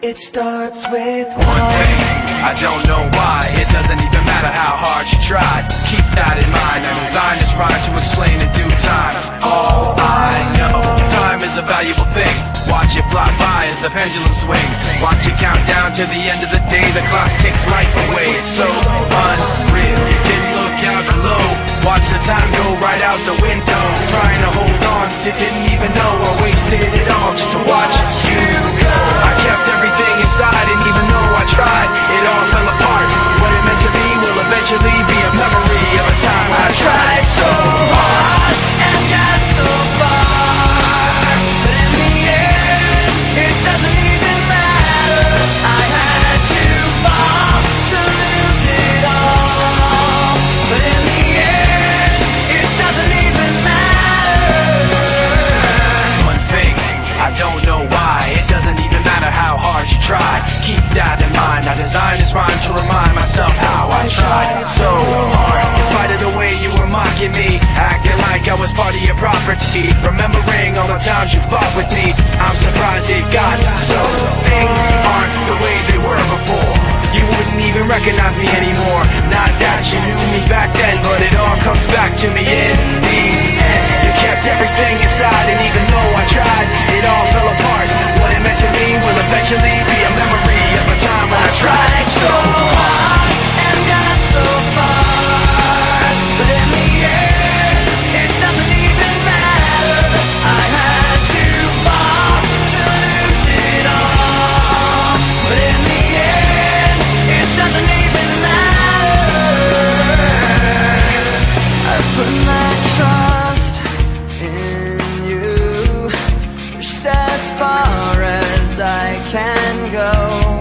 It starts with one thing, I don't know why. It doesn't even matter how hard you tried. Keep that in mind. I designed this rhyme to explain in due time. All I know, time is a valuable thing. Watch it fly by as the pendulum swings. Watch it count down to the end of the day. The clock takes life away. It's so unreal. You didn't look out below. Watch the time go right out the window. Trying to hold on to didn't even know I wasted it all just to watch you go. I kept everything inside, and even though I tried, it all fell apart. What it meant to be will eventually be a memory of a time I tried so hard and got so far, but in the end, it doesn't even matter. I had to fall to lose it all, but in the end, it doesn't even matter. One thing, I don't know why. It doesn't even matter how hard you try. Keep that in mind. I designed this rhyme to remind myself how I tried so hard. In spite of the way you were mocking me, acting like I was part of your property, remembering all the times you fought with me, I'm surprised it got so. Things aren't the way they were before. You wouldn't even recognize me anymore. Not that you knew me back then, but it all comes back to me in the end. You kept everything inside, and even though I tried, it all fell apart. What it meant to me will eventually be a memory of a time when I tried so hard and got so far, but in the end, it doesn't even matter. I had to fall to lose it all, but in the end, it doesn't even matter. I put my trust in you, pushed as far as I can go.